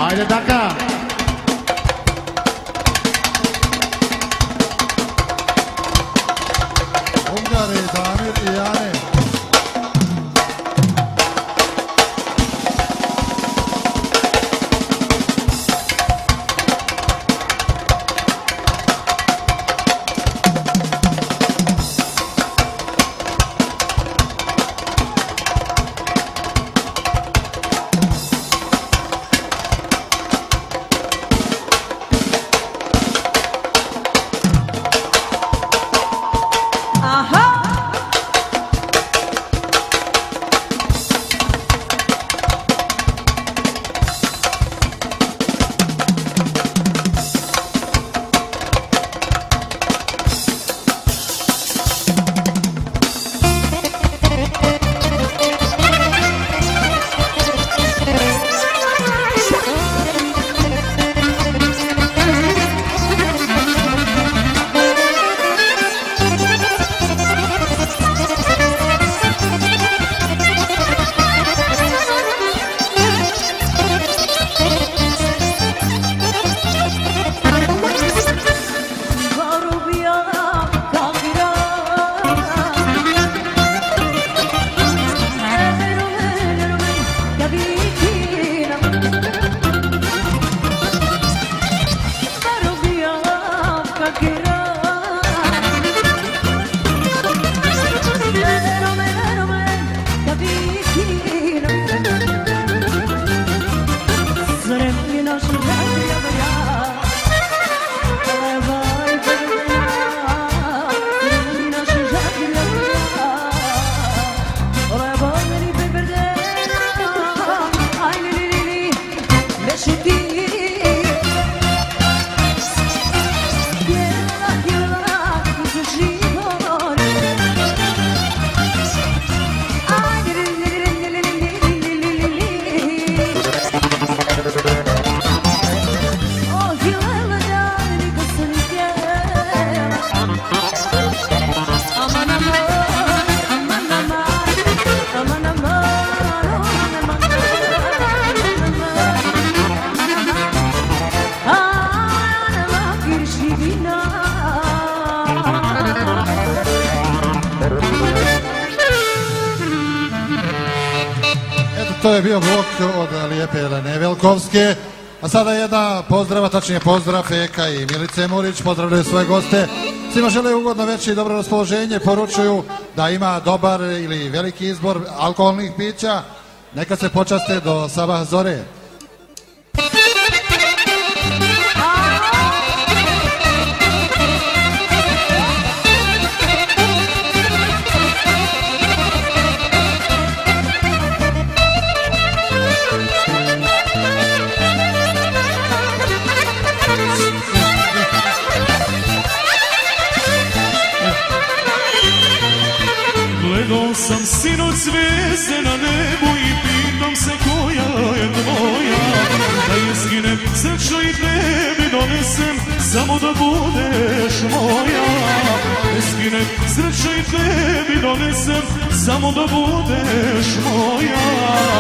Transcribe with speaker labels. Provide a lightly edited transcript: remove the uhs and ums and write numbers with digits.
Speaker 1: Ajde Daka!
Speaker 2: Ungari, Damir i Jane. To je bio blok od lijepe Jelene Velkovske. A sada jedna pozdrava, tačnije pozdrav Feka i Milice Murić. Pozdravljaju svoje goste. Svima žele ugodno večer i dobro raspoloženje. Poručuju da ima dobar ili veliki izbor alkoholnih pića. Neka se počaste do sabah zore.
Speaker 3: Gledao sam sinoć zvijezde na nebu i pitam se koja je tvoja. Da je skinem sreću i tebi donesem, samo da budeš moja. Da skinem sreću i tebi donesem, samo da budeš moja.